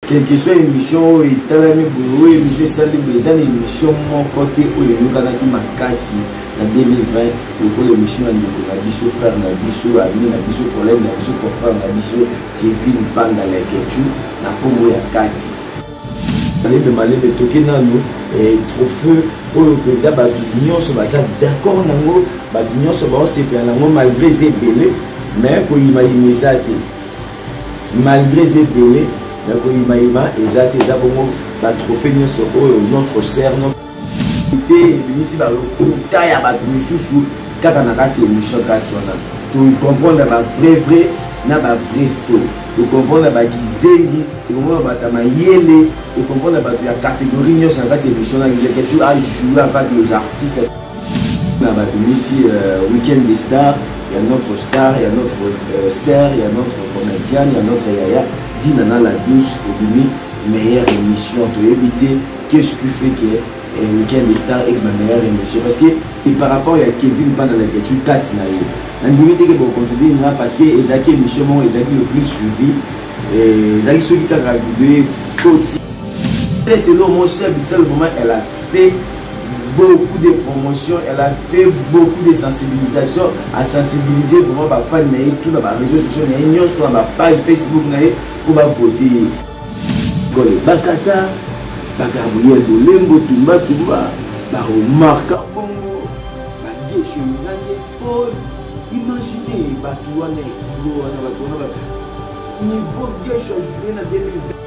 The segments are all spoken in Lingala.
quelle que soit émission et talami boulot émission sali les émission mon côté où les nous qui makasi en 2020 le l'émission à la biso frère na biso ami na biso collègue na biso confrère na biso Kevin Panda la ketu na kombo ya kati malebe toke nano trophée oyo peda bato nyonso baza d'accord nango bato nyonso baosepela nango malgré ezebele mais koyimayima eza te malgré ezebele mais koyimayima eza te eza bongo batrophée nyonso oyo notre sœur te ebimisi balokota ya bato misusu kaka na kati émission kati wana tocomprendre bavrai na bavrai faux tocomprendre bakizengi tocomprendre bato ya mayele tocomprendre bato ya catégorie nyonso na kati émission na quelque a joué avec les artistes na bato misi week-end des stars. Il y a notre star, il y a notre sœur, il y a notre comédienne, il y a notre yaya Dinana la douce et meilleure émission to éviter qu'est-ce que fait que week-end des stars est ma meilleure émission parce que et par rapport à Kevin Panda la question 4 naïe on limite que bon contenu là parce que Ezaki émission mon Ezaki le plus suivi et Ezaki celui qui a vidéo côté c'est le mon chef Bissell vraiment elle a fait beaucoup de promotions, elle a fait beaucoup de sensibilisation, à sensibiliser vraiment ma fan tout dans les réseaux sociaux, sur ma page Facebook pour voter. Gole Bakata, Bagabriel Bolembo, Tumba, Marca Bongo, Bagesho, Sport. Imaginez, Batouane, Kilo, niveau Gesho joué dans 2020.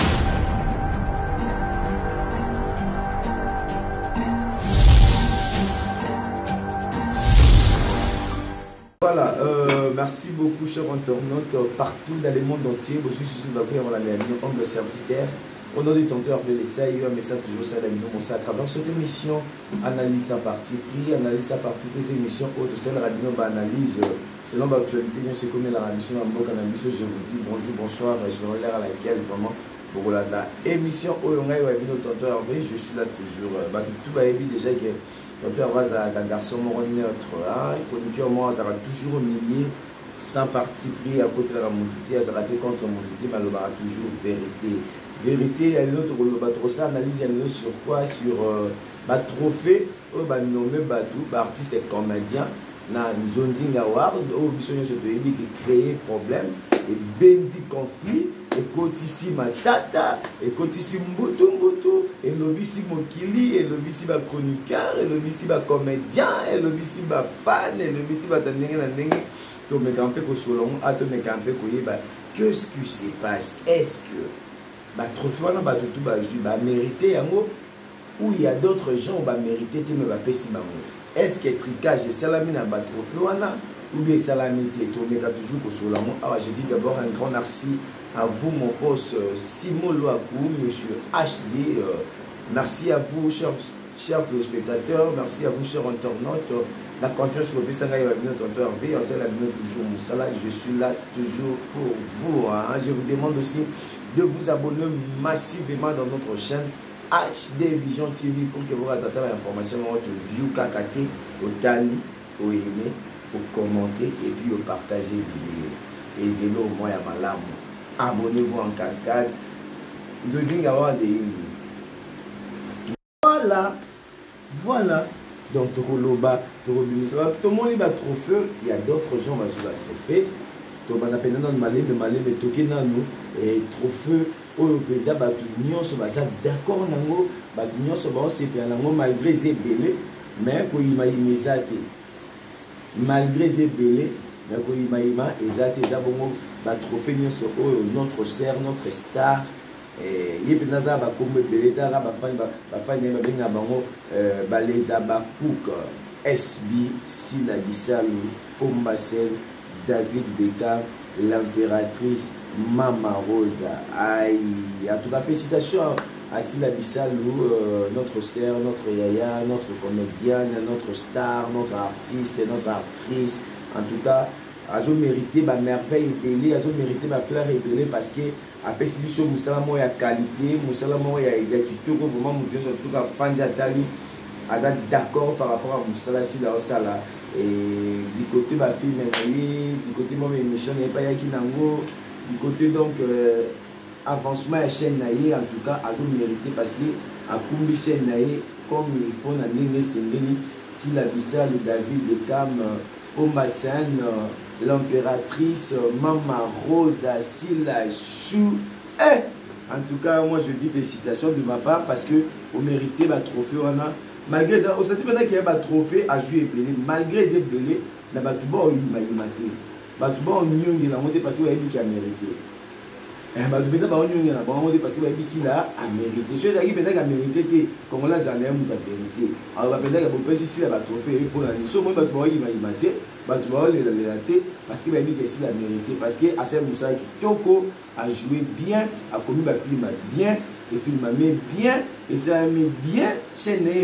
Voilà, merci beaucoup chers internautes partout dans le monde entier. Je suis homme de serviteur. Au nom du tonton Hervé Lessa, il y a un message toujours ça à travers cette émission. Analyse à partie pris, ces émissions haute, celle radio analyse selon l'actualité, bien c'est comme la mission en bok analyse. Je vous dis bonjour, bonsoir, selon l'heure à laquelle vraiment pour la émission où on a eu tonton Hervé, je suis là toujours. Tout va déjà que Docteur Vaz a un garçon neutre, chroniqueur moi, ça va toujours au milieu, sans parti pris à côté de la montité, ça va être contre montité, mais il y aura toujours vérité. Vérité, il y a une autre ça analyse sur quoi? Sur ma trophée, nommé Batou, artiste et comédien, na Nzonding Award, où ils sont qui créé problème, et bendi conflit. Et ici Matata, et ici Mbutu, et l'obisi Mokili, et l'obisi ba chroniqueur, et l'obisi ba comédien, et l'obisi ba fan, et l'obisi ba tanenge, to me camper ko solon, à to me camper ko yeba. Qu'est-ce qui se passe? Est-ce que ba trophée wana ba tout ba ju ba mérité yango ou il y a d'autres gens ba mérité te me ba pesi bango? Est-ce que tricage et salami na ba trophée wana ou bien salami te to me ka toujours ko solon? Ah, je dis d'abord un grand merci à vous, mon poste Simon Loakou, monsieur HD. Merci à vous, chers téléspectateurs. Merci à vous, chers internautes. La confiance sur le Bessanga et notre Hervé. Toujours Moussala. Je suis là toujours pour vous. Je vous demande aussi de vous abonner massivement dans notre chaîne HD Vision TV pour que vous rattrapez l'information dans votre view KKT, au tali, au aimer, au commenter et puis au partager vidéo. Et c'est là au moins à ma lame. Abonnez-vous en cascade. Voilà. Donc, tout le monde va trophée. Il y a d'autres gens qui vont jouer à trophée. Tout le monde a et trophée. D'accord, malgré les belés, mais malgré les belés, mais trophée notre sœur, notre star. Il y a SB, Sina Bissalou, Ombacel, David Beckham, l'impératrice Mama Rosa. Aïe, en tout cas, félicitations à Sina Bissalou, notre sœur, notre yaya, notre comédienne, notre star, notre artiste, notre actrice. En tout cas, elles ont mérité ma merveille épelée, elles ont mérité ma fleur épelée parce que après si nous sommes Moussalamo, il y a qualité, Moussalamo, il y a Kitoko, vraiment, nous sommes surtout à Fanjatali. Elles sont d'accord par rapport à Moussala si là là. Et du côté ma fille, du côté moi, mes méchants, il n'y a pas Yakinango, du côté donc avancement à chaîne naïe, en tout cas, à mérité parce que à Kumbi chaîne naïe, comme il faut na nene sengeli, si la bissa le David Beckham, Omasan, l'impératrice, Mama Rosa, Silla Chou. En tout cas, moi je dis félicitations de ma part parce que vous méritez le trophée. Malgré ça, au sentiment qu'il y a un trophée à jouer belé, malgré ces belés, la batouba il m'a maté. Batouba on y a monté parce qu'il a mérité. Batouba on y a monté parce qu'il a mérité. Je dis qu'il a mérité, comme on l'a dit, il a mérité. Alors, il a ici le trophée pour la mission. Moi, batouba il m'a maté. Batouba il a raté parce qu'il a dit qu'il a mérité. Parce que Assem Moussa Toko a joué bien, a commis le film bien. Le film a mis bien, et ça a mis bien, chaîne a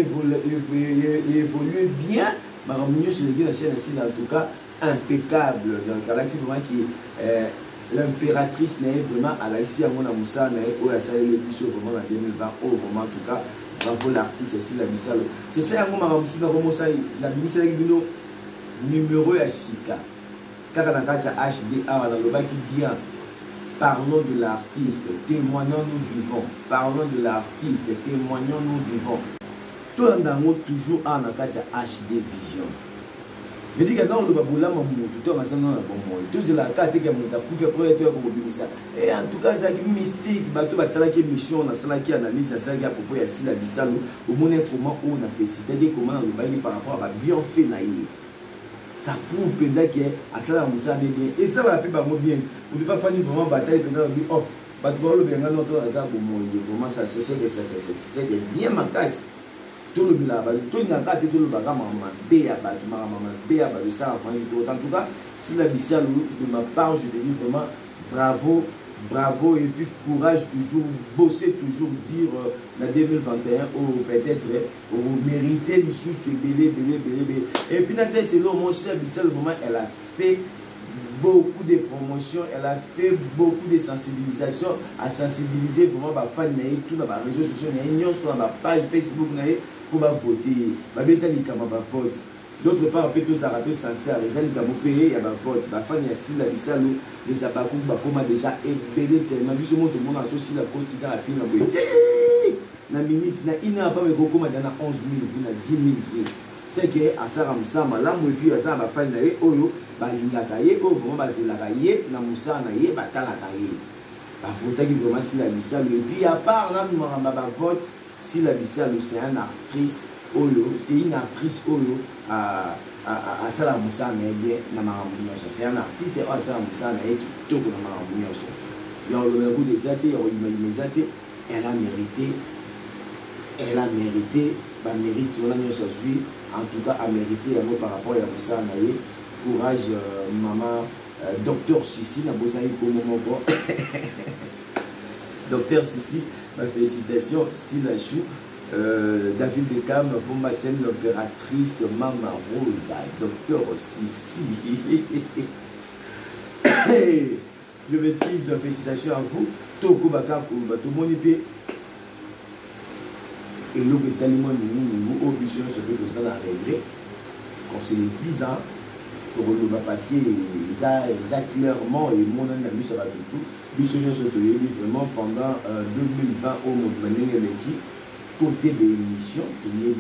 évolué bien, mais mieux sur la chaîne ici, en tout cas, impeccable. Donc, Galaxy vraiment qui l'impératrice n'est vraiment à Alexis Amona Moussa, où elle s'est élevée vraiment en 2020, vraiment en tout cas, bravo l'artiste ici, la Missalo. C'est ça, moi, la Missalo numéro à Sika. Car on a HDA, on a qui bien. Parlons de l'artiste, témoignons-nous vivons. Parlons de l'artiste, témoignons-nous vivons. Tout le monde toujours en HD Vision. Je dis que dans le baboula, tout le monde tout c'est la carte qui a couvert pour être ça. Et en tout cas, c'est une mystique. Bateau batala qui mission, on a ça qui analyse, ça qui a propos à Sila Bissalo. Au moment comment on a fait, c'est-à-dire comment on a par rapport à bien fait naïf. Ça prouve que à ça Moussa bien et ça va plus bien. Vous ne pouvez pas faire vraiment bataille pendant oh battre le bien notre hasard pour moi vraiment ça c'est bien ma casse tout le bila tout n'a pas tout le bagage maman béa béa ça en tout cas si la mission de ma part je te dis vraiment bravo bravo et puis courage toujours bosser toujours dire la 2021 ou peut-être vous méritez les sous belé et puis c'est là mon cher Bissel vraiment elle a fait beaucoup de promotions elle a fait beaucoup de sensibilisation à sensibiliser vraiment ma fan tout dans les réseaux sociaux sur ma page Facebook pour voter ma besa ni kama ba vote. D'autre part, peut tous arabes sincères, les gens qui ont payé, il y a un vote. La famille a signé la Bissalo, les abakou, Bakoma déjà ébélé tellement. Vu ce monde, tout le monde a associé la côte, dans la fille, na minute, na ina pas me gokoma dans 11 000 vues, na 10 000 vues. C'est que à ça Moussama, là, moi, puis à ça, ma famille, na oyo, balingaka ye, oyo, vraiment, bazelaka ye, na Moussa, na ye, batalaka ye. Ba vote qui vraiment si la Bissalo. Et puis, à part là, nous m'avons vote, si la Bissalo, c'est une actrice. C'est une actrice à Salah Moussa, c'est un artiste à Salah Moussa qui tourne dans le goût des athées, elle a mérité, bah mérite, si on a en tout cas, a mérité par rapport à Moussa. Courage, maman, docteur Sissi, n'a pas saisi pour moment. Docteur Sissi, ma félicitation, Silla Chou. David Beckham pour ma scène l'impératrice Mama Rosa, docteur Sissi. Je m'excuse, félicitations à vous. Toko Baka Kumba, tout le monde est et l'eau que Salimon nous obligons ce que nous avons réglé. Quand c'est les 10 ans, pour le parce qu'ils ont clairement et mon ami ça va tout. Bisogno sotoyer vraiment pendant 2020 au monde manière l'équipe. Côté de l'émission, il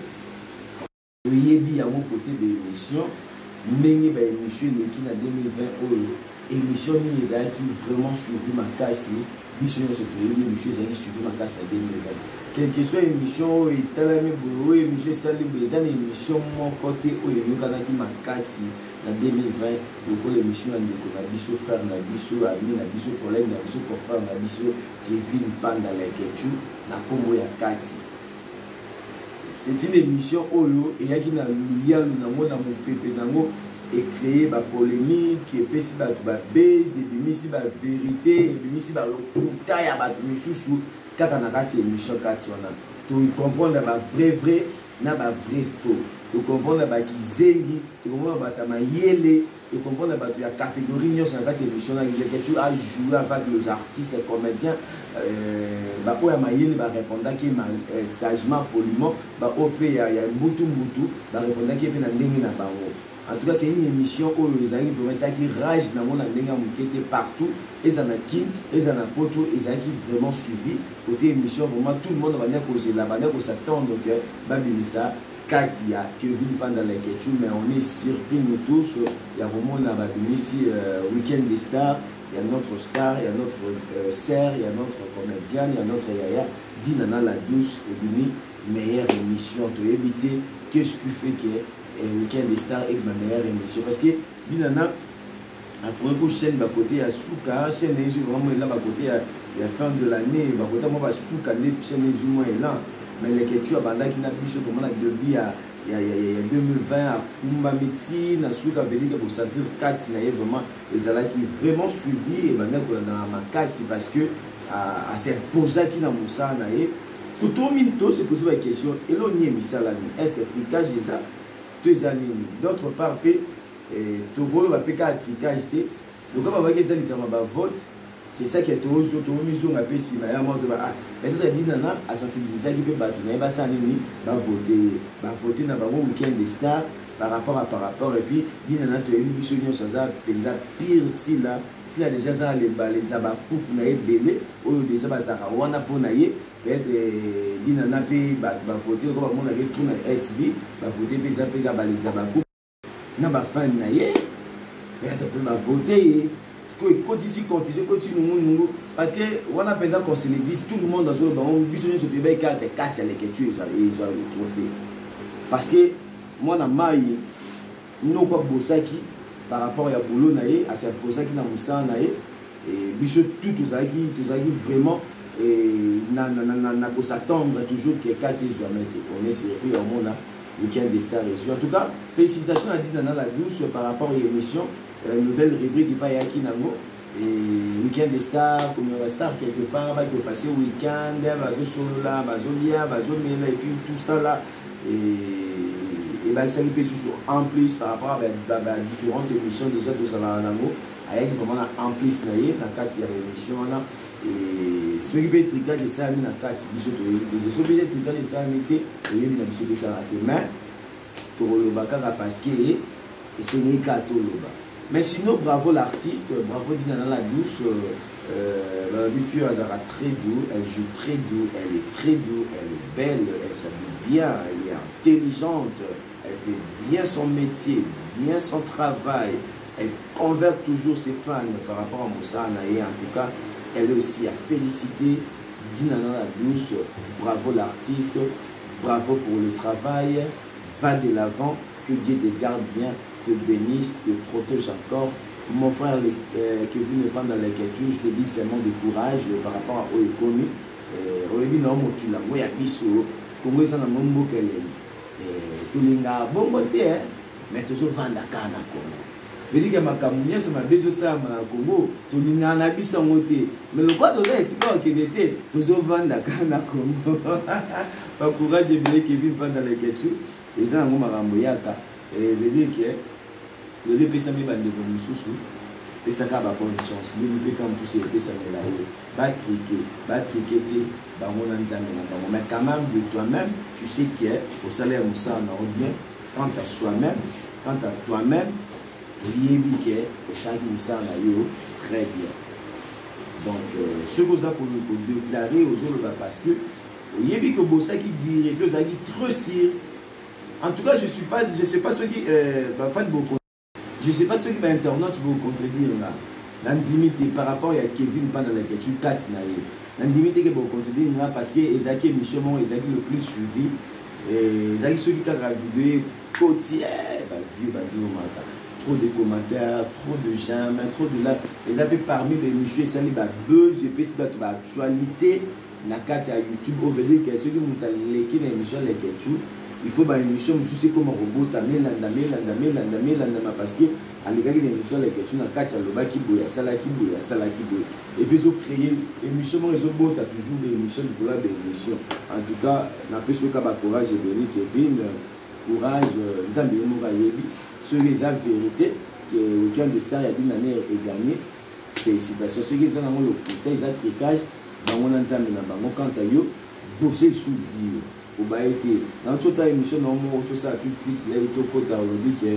y a mon côté de l'émission, mais il y a une émission qui en 2020, émission qui vraiment suivi ma casse, mission de l'émission qui suivi ma casse en 2020. Quelle que soit l'émission, il y a une émission, c'est l'émission mon côté où il y a ma casse en 2020, l'émission a biso frère, a biso ami, a biso collègue, a biso confrère, a biso Kevin Panda la Ketu, na Congo ya Kati. C'est une émission Oyo et qui na luya na mona mon pépé nango et créer ba polémique et puis si ba base et puis si ba vérité et puis si ba lokuta ya ba misusu kaka na kati émission Kati wana. Tu comprendre ba vrai na ba vrai faux. Tu comprends la bakizengi, tu comprends la batamayele, tu comprends la catégorie nous sur la émission que tu as joué avec les artistes, les comédiens, bah pour mayele bah répondre qui sagement poliment, bah op il y a mbutu bah répondre qui est na ndenge na bango. En tout cas, c'est une émission où les amis vraiment ça qui rage dans mon qui partout. Et ça n'a qui, et ça n'a pas tout, et ça qui vraiment suivi. Côté émission, vraiment tout le monde va venir causer là, va venir s'attendre donc Babinissa, Katia, Kevin pendant les questions, mais on est surpris nous tous. Il y a vraiment là ici Week-end des stars, il y a notre star, il y a notre sœur, il y a notre comédienne, il y a notre Yaya, Dinana la douce et Bini, meilleure émission, tu éviter qu'est-ce que tu fais que Week-end des stars est ma meilleure émission parce que Binana il faudrait que chaîne à côté à Souka chaîne les vraiment là à côté à la fin de l'année à côté moi Souka chaîne les moins là mais les questions abandonnées qui n'a plus ce comment la début il y a 2020 à Kumba Médecine à Souka veut dire que pour sentir 4 n'a vraiment les ala qui vraiment suivi et maintenant dans ma casse parce que à cette pose qui n'a Moussa n'a parce que tout le monde se pose la question et l'on y est mis ça là est-ce que tricage est ça d'autre part, Togo va péter à tricage. Donc, on va voir que ça vote. C'est ça qui est toujours sur tout le monde. On a fait si, mais à un moment donné, à sensibiliser qui peut battre. Il va voter dans le week-end des stars par rapport. Et puis, il y a une mission pire si là, s'il y a déjà ça, les abakoup, belé, ou déjà, ça va pour naïe. Peut-être Dinana va voter comme on avait tout dans SB, va voter les abakoup. N'a pas fin naïe. Peut-être va voter. Parce que quand ici confusion, continue parce que on a pendant qu'on se le dit tout le monde dans ce moment, biso se fait 4 les que tu ils ont le trophée. Parce que moi na mai non pas bosaki par rapport à boulot naïe à cette bosaki na musa naïe et biso tout ça qui vraiment na ko s'attendre toujours que 4 ils soient mettre on est sérieux au monde week-end des stars et en tout cas félicitations à Dinana la douce par rapport à l'émission nouvelle rubrique qui va y avoir et week-end des stars comme il y a star quelque part qui va passer week-end bazo solo là bazo bien bazo mena et puis tout ça là et bah ça peut sur en plus par rapport à différentes émissions déjà tout ça là avec vraiment en plus là dans quatre émissions là et ce qui peut tricage ça mis dans quatre bisous de ce peut tricage ça mis et il y a bisous de karaté mais pour le bakara parce que et c'est n'est qu'à tout le bas. Mais sinon, bravo l'artiste, bravo Dinana la douce. La fille elle est très douce, elle joue très douce, elle est très douce, elle est belle, elle s'habille bien, elle est intelligente, elle fait bien son métier, bien son travail, elle convertit toujours ses fans par rapport à Moussa et en tout cas, elle est aussi à féliciter Dinana la douce, bravo l'artiste, bravo pour le travail, va de l'avant, que Dieu te garde bien. Te bénisse, te protège encore. Mon frère Kevin n'est pas dans l'écriture, je te dis c'est mon de courage par rapport à Oekomi. Oebi non mo kila mo ya biso, Congo ça na mon mot qu'elle est. Tout l'inga bon côté mais toujours vendre kana Congo. Je dis que ma camunia c'est ma besoin ça ma Congo, tout l'inga na biso ngote. Mais le quoi de ça c'est pas qu'il était toujours vendre kana Congo. Par courage et bien Kevin pas dans l'écriture, et ça ngoma ramboyaka. Et je dis que le DPS n'a pas de sous et ça a bonne chance. Le DPS comme sous c'est ça va cliquer dans mon environnement. Mais quand même de toi-même, tu sais que au salaire Moussa on a bien. Quant à soi-même, quant à toi-même, tu y es que au salaire Moussa on a très bien. Donc ce que vous avez pour déclarer aux autres parce que il y a que Bossa qui dirait que ça qui trop sire. En tout cas, je ne sais pas ceux qui fan beaucoup. Je ne sais pas ceux qui internautes vont contredire là. L'intimité par rapport à Kevin pendant la question 4 l'intimité que vont contredire là parce que Ezaki Michel Ezaki le plus suivi. Ezaki celui qui a ravivé côtier, vieux trop de commentaires, trop de j'aime, trop de là. Ezaki parmi les Michel ça les buzz et puis c'est actualité na carte à YouTube au veut dire que ceux qui m'ont l'équipe l'émission les questions. Il faut une émission, je sais comment robot, parce que à l'égard de l'émission, les questions, la carte, le bas qui bouille, ça là qui bouille. Et puis, ils ont créé l'émission, ils ont beau, tu as toujours des émissions, du courage des émissions. En tout cas, on a pu ce courage et de Kevin, courage, nous avons ceux qui ont la vérité, que le week-end de star, il y a une année est gagné. Félicitations. Ceux qui ont le côté, ils ont tricage, dans mon ensemble, quand tu as bossé sous dire. Dans toute l'émission, tout ça tout de suite, là, il faut aujourd'hui que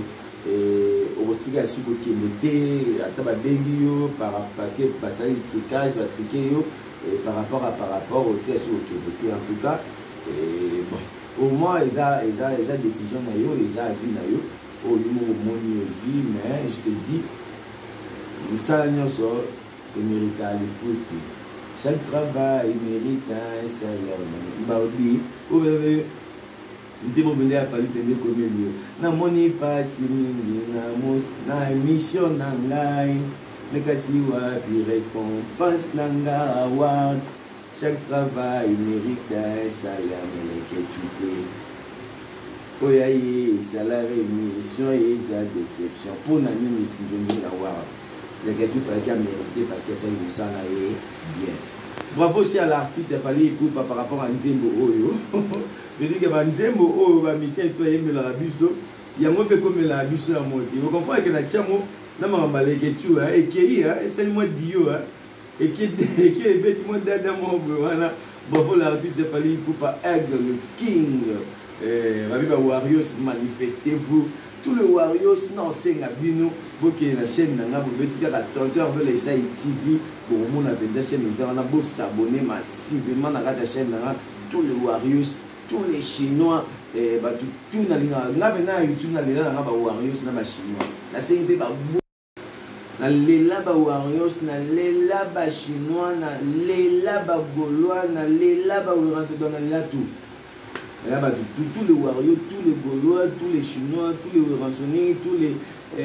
au tika ya suko kemete ata babengi yo parce que basali tricage batriqué yo par rapport au tika ya suko kemete en tout cas bon au moins eza décision na yo eza avis na yo oyo omoni ozwi mais je te dis mosala nyonso émérite alifuti chaque travail mérite un salaire baobi obebe nzembo bende ya fali pende komeli yo namoni pasi mingi na mission na ngai mekasi wapi récompense na nga award chaque travail mérite un salaire meleketu te oyo aye esala rémission eza déception mpo na nini nzonzi na wara leketu falaki amérite parce que esali mosala ye bien. Bravo aussi à l'artiste, il fallait écouter par rapport à Nzembo Oyo. Je dis que Nzembo Oyo, ma mission, il soit aimé la buso. Il y a un peu comme la buso à monter. Vous comprenez que la chamo, n'a pas mal que tu as, et qui est, c'est moi Dio, et qui est bêtement d'Adamo. Voilà. Bravo l'artiste, il fallait écouter par Aigle, le King. Raviva Warriors, manifestez-vous. Tout le Warriors, non, c'est un bino. Pour que la chaîne n'a pas de la tonteur veut les TV. Pour mon appel chaîne, on a beau s'abonner massivement à la chaîne. Tous les Warriors, tous les Chinois, tout na YouTube na lela na ba Warriors na ba Chinois. La CNP ba na lela ba Warriors na lela ba Chinois na lela ba Gaulois na lela ba Orange dans la tout. Là-bas, tous les Warriors, tous les Gaulois, tous les Chinois, tous les Orançonnais, tous les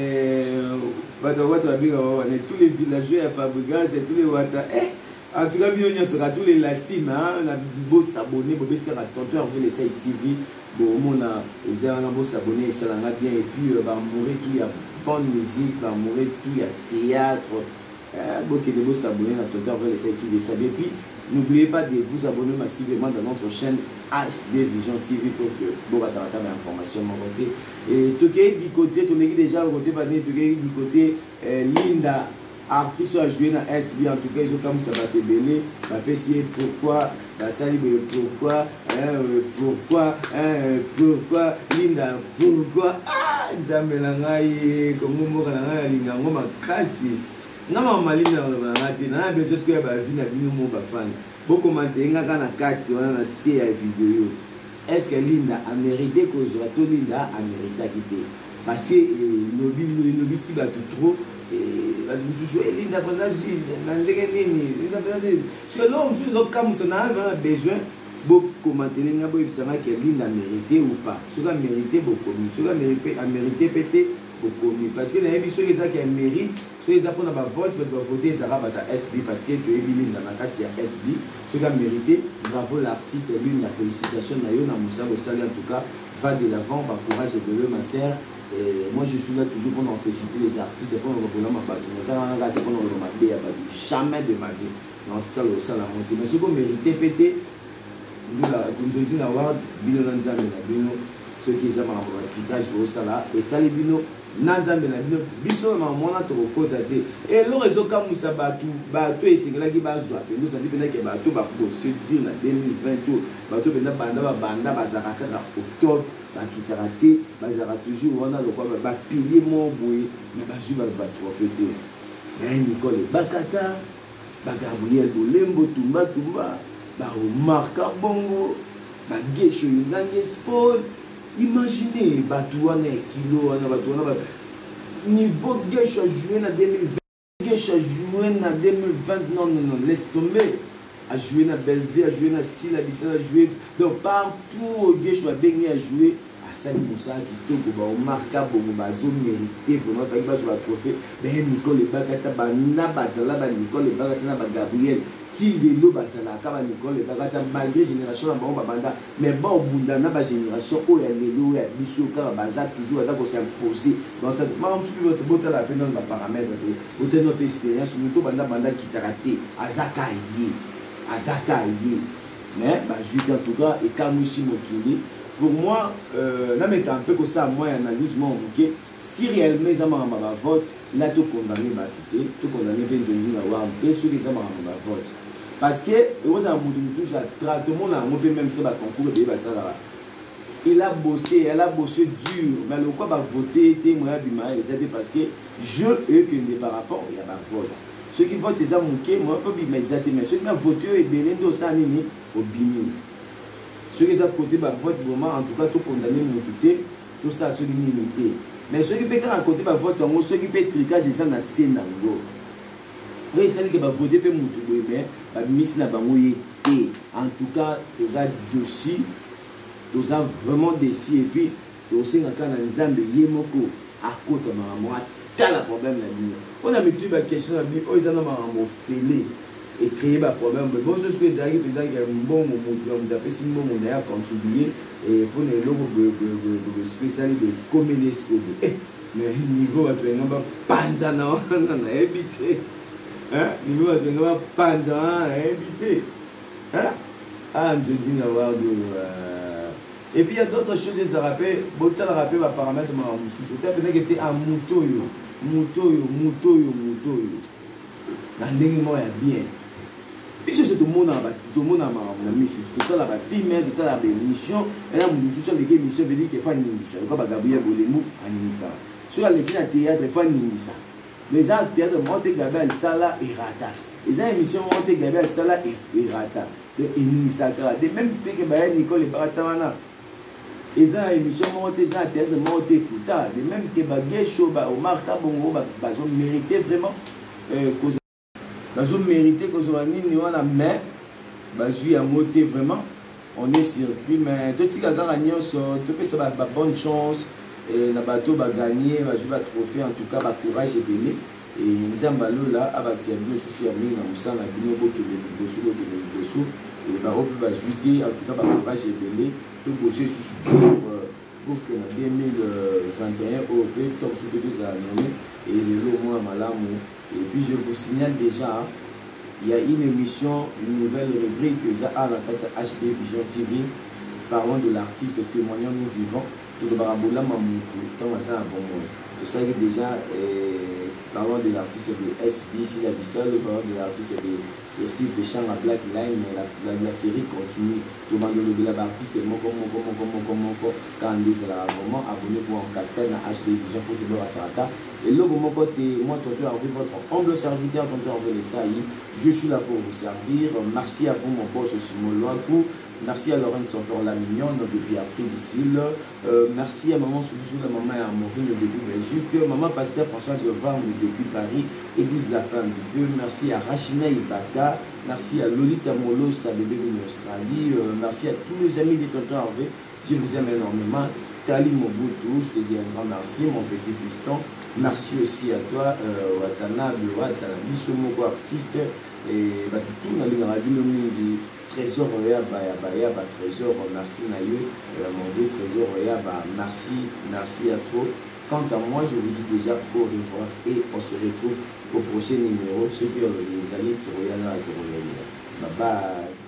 tous les villageois à Fabregas et tous les Wata. En tout cas, il sera tous les Latins, on a beau s'abonner, beau être à tonton, on veut les TV, bon, on a beau s'abonner, ça l'a bien, et puis, va mourir tout, il y a bonne musique, va mourir tout, il y a théâtre, beau que de beau s'abonner, à tonton, on veut les TV, ça bien, puis, n'oubliez pas de vous abonner massivement dans notre chaîne HD Vision TV pour que vous ayez l'information de mon côté. Et tout est du côté, tout est déjà au côté, tout est du côté Linda, artiste a joué dans SB, en tout cas, ils ont comme ça va te belé, va essayer pourquoi, pourquoi, Linda, pourquoi, Zamelangaï, comme on m'a dit, non, mais je suis que beaucoup vidéo. Est-ce que Linda a mérité que je sois Linda a mérité quitter? Parce que nous si va tout trop. Linda sur l'homme, sur le cas où on a besoin, beaucoup commenter que Linda a mérité ou pas. Ce qui a mérité beaucoup, ce qui a mérité peut-être. Parce que les gens qui méritent, ceux qui ont vote, voter ça va à SB parce que tu es billing dans la carte SB. Ceux qui ont mérité, bravo l'artiste, lui, la félicitation, en tout cas, va de l'avant, va courage et de le ma sœur. Moi je suis là toujours pour féliciter les artistes et pour le ma jamais de ma vie. En tout cas, le salaire monté. Mais ceux qui ont mérité, pété, nous avons avoir ceux qui ont un critage au salaire et talibino. Nanzambe na bino biso na mona to kokota te et le réseau comme ça bato esengela ki bazwa pe nous ça dit que bato ba ko se dire na 2020 bato benda banda bazaka kaka octobre ba kitarate bazaka toujours wana le quoi ba pilier mon boy mais bazui ba trophée mais Nicole Bakata ba Gabriel Bolembo tumba ba Marca Bongo ba Gesho Ngange Sport. Imaginez, Batouane, Kilo, niveau Gesh a joué en 2020, Gesh a joué en 2020, non, laisse tomber. A joué en Belleville, a joué en Silla, a joué. Donc partout, Gesh a baigné à jouer. À Sali Moussa, qui toque, au Marca, au Bazo, mérité, pour notre bague sur la trophée. Mais Nicole Bakata, Nabazala, Nicole Bakata, Gabriel. Si les lots basala kaba Nicole Bakata malgré génération na bango babanda mais bon bunda na ba génération o ya lelo ya biso kaba baza toujours baza ko s'imposer dans cette même sur votre bota la peine dans ba paramètre au tenir notre expérience nous to banda kitaraté azaka yi mais ba juste en tout cas et Kamushi Mokili pour moi na mettre un peu que ça moi analyse moi OK si réellement ils ont un vote, là tout condamné Batouté, tout condamné Benjoni Nawam, et ceux qui ont un vote. Parce que, vous avez un traitement, on peut même se battre en cours de ça là. elle a bossé dur. Mais le quoi va voter, c'est parce que je eux que ne par rapport, il y a un vote. Ceux qui votent, ils ont manqué, moi, je peux mais ceux qui ont voté, ils ont voté au Sanini, au Bini. Ceux qui ont côté, vote, en tout cas, tout condamné, tout ça, ceux qui ont. Mais ceux qui peuvent à côté, vote, ceux qui peuvent tricage, ils sont dans le Sénat. Oui, c'est que voter pour Moutou, mais Miss Nabangoye, et en tout cas, tous a dossier, tous a vraiment décis, et puis, tous a quand on a des Yemoko à côté de moi, t'as le problème là. On a mis toute la question, oh, ils en ont fêlé et créé un problème. Mais bon, ce que c'est arrivé, peut-être qu'il y a un bon moment, on a fait si on a contribué et pour les logos de spécialistes de communisme. Mais niveau, on va pas non, on a évité. Niveau, on va pas évité. Ah, je dis d'avoir de. Et puis il y a d'autres choses à rappeler. Beaucoup de rappels va paramètres ma moussou. Peut-être que était un mouto yo. Dans le moment il y a bien. Puis c'est tout le monde a ma mission. Tout la fille mais tout la mission. Et là moussou sur les mission veut dire qu'il faut ningisa. Quand ba Gabriel Bolemu aningisa. Sur les théâtre il faut ningisa. Les gens théâtre monter Gabriel Sala et rata. Les gens émission monter Gabriel Sala et rata. De ningisa de même que ba Nicole Baratamana. Ils ont une émission montée, ils ont un théâtre monté fouta. De même que Bagécho, Omar Kabongo, ils ont mérité vraiment. Ils ont mérité que soit ni on a mais, ils ont monté vraiment. On est surpris, mais tout ce qui a gagné, tout ça va bonne chance. Le bateau va gagner, va jouer le trophée, en tout cas, va courage et béni. Et nous avons là, avec ces deux sous à venir dans le sang, la Guinée, qui est dessous. Et va jouer, en tout cas, va courage et béni. Tout bosser sous pour que en 2021 au top sous deux années et le mois malamou. Et puis je vous signale déjà, il y a une émission, une nouvelle rubrique que ça a la tête HD Vision TV, parlons de l'artiste, témoignons nous vivants, tout le baraboula mamoukou, tant ça a bon mot. Tout ça que déjà, parlons de l'artiste de SBC, la Bissau, parlons de l'artiste de aussi de Chang à Black Line, mais la série continue. Tout le monde de l'artiste, c'est quand on dit ça, vraiment, abonnez-vous en cascade à HD Vision pour toujours à et là, mon côté, moi, tonton Hervé, votre humble serviteur, tonton Hervé Les Saï, je suis là pour vous servir. Merci à vous, mon boss Simon Loakou. Merci à Laurent Santor La Mignonne depuis Afrique d'ici. Merci à maman Sousou, la maman à Maureen depuis Belgique. Maman Pasteur Françoise Van depuis Paris, Église La Femme du Feu. Merci à Rachina Ibaka. Merci à Lolita Molo, sa bébé en Australie. Merci à tous les amis de tonton Hervé. Je vous aime énormément. Tali Mobutu, je te dis un grand merci, mon petit fiston. Merci aussi à toi, Watana, Bissomoko, artiste. Et tout dans les radios du trésor, trésor, merci Naïe, mon Dieu, trésor, merci à toi. Quant à moi, je vous dis déjà au revoir et on se retrouve au prochain numéro, ceux qui ont les alliés pour y aller à Bye bye.